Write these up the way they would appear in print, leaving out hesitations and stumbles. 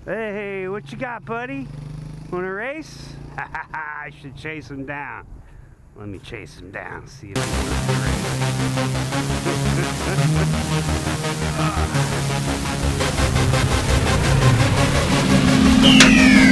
Hey, what you got, buddy? Wanna race? I should chase him down. Let me chase him down, see if he wants to race.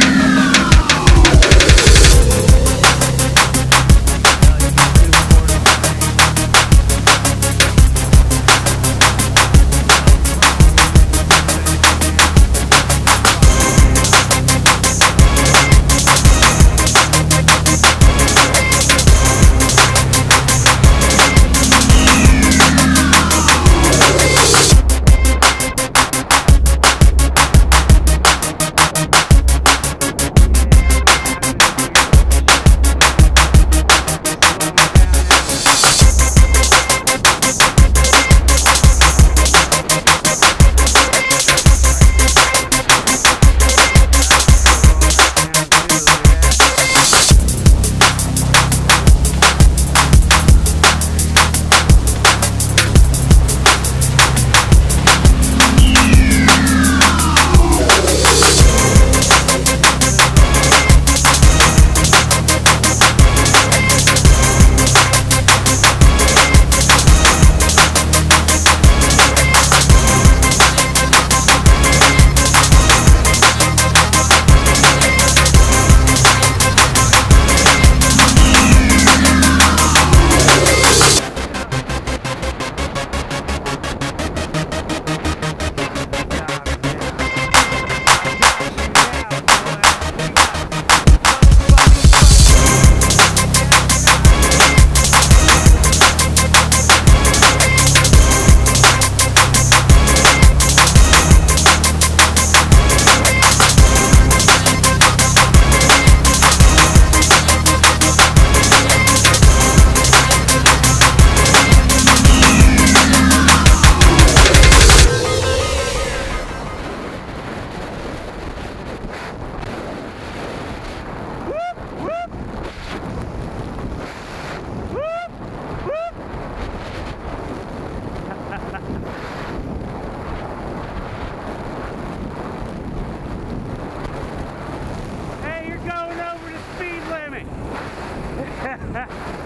Hey, you're going over the speed limit.